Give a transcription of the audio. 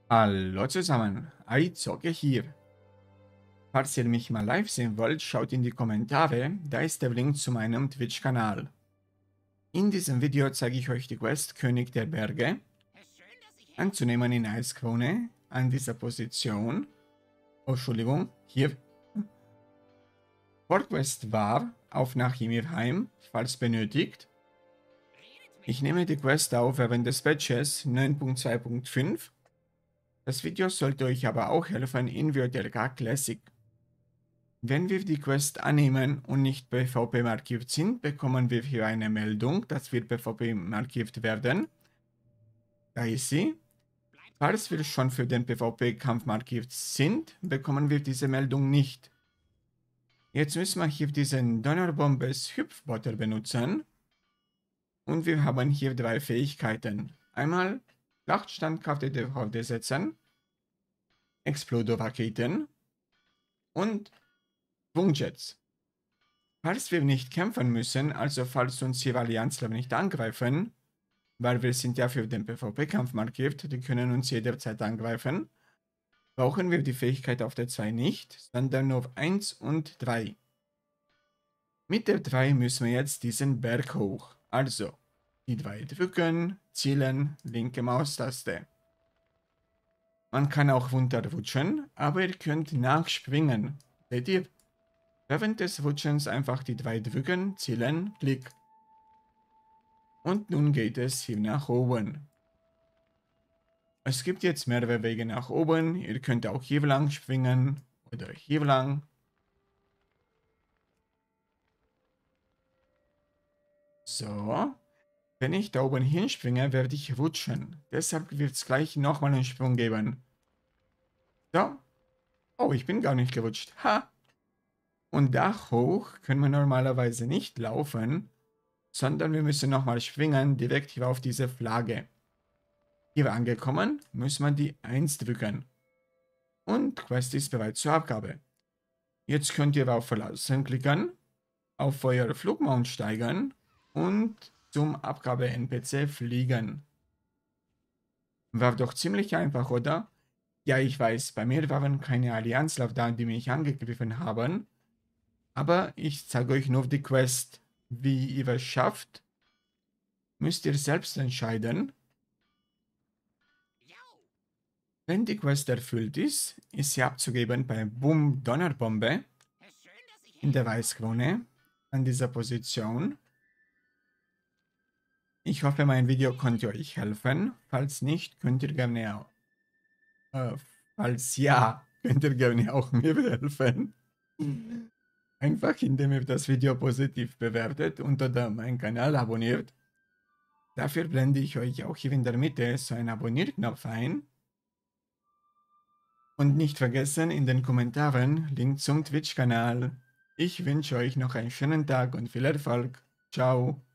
Hallo zusammen, iZocke hier. Falls ihr mich mal live sehen wollt, schaut in die Kommentare, da ist der Link zu meinem Twitch-Kanal. In diesem Video zeige ich euch die Quest König der Berge, anzunehmen in Eiskrone, an dieser Position. Oh, Entschuldigung, hier. Vorquest war, auf nach Ymirheim, falls benötigt. Ich nehme die Quest auf während des Patches 9.2.5. Das Video sollte euch aber auch helfen in WTLK Classic. Wenn wir die Quest annehmen und nicht PvP markiert sind, bekommen wir hier eine Meldung, dass wir PvP markiert werden. Da ist sie. Falls wir schon für den PvP-Kampf markiert sind, bekommen wir diese Meldung nicht. Jetzt müssen wir hier diesen Donnerbombes Hüpfbotter benutzen. Und wir haben hier drei Fähigkeiten. Einmal Schlachtstandkraft der setzen, Explodo-Raketen und Schwungjets. Falls wir nicht kämpfen müssen, also falls uns hier Allianzler nicht angreifen, weil wir sind ja für den PvP-Kampf markiert, die können uns jederzeit angreifen, brauchen wir die Fähigkeit auf der 2 nicht, sondern nur auf 1 und 3. Mit der 3 müssen wir jetzt diesen Berg hoch, also die 2 drücken, zielen, linke Maustaste. Man kann auch runterrutschen, aber ihr könnt nachspringen. Seht ihr? Während des Rutschens einfach die 2 drücken, zielen, Klick. Und nun geht es hier nach oben. Es gibt jetzt mehrere Wege nach oben. Ihr könnt auch hier lang springen oder hier lang. So. Wenn ich da oben hinspringe, werde ich rutschen. Deshalb wird es gleich nochmal einen Sprung geben. So. Oh, ich bin gar nicht gerutscht. Ha! Und da hoch können wir normalerweise nicht laufen, sondern wir müssen nochmal springen, direkt hier auf diese Flagge. Hier angekommen, müssen wir die 1 drücken. Und Quest ist bereit zur Abgabe. Jetzt könnt ihr auf Verlassen klicken, auf euer Flugmount steigern und zum Abgabe-NPC fliegen. War doch ziemlich einfach, oder? Ja, ich weiß, bei mir waren keine Allianzler da, die mich angegriffen haben. Aber ich zeige euch nur die Quest. Wie ihr es schafft, müsst ihr selbst entscheiden. Wenn die Quest erfüllt ist, ist sie abzugeben bei Boom Donnerbombe in der Weißkrone an dieser Position. Ich hoffe, mein Video konnte euch helfen. Falls nicht, könnt ihr gerne auch. Falls ja, könnt ihr gerne auch mir helfen. Einfach indem ihr das Video positiv bewertet und oder meinen Kanal abonniert. Dafür blende ich euch auch hier in der Mitte so einen Abonnierknopf ein. Und nicht vergessen, in den Kommentaren Link zum Twitch-Kanal. Ich wünsche euch noch einen schönen Tag und viel Erfolg. Ciao.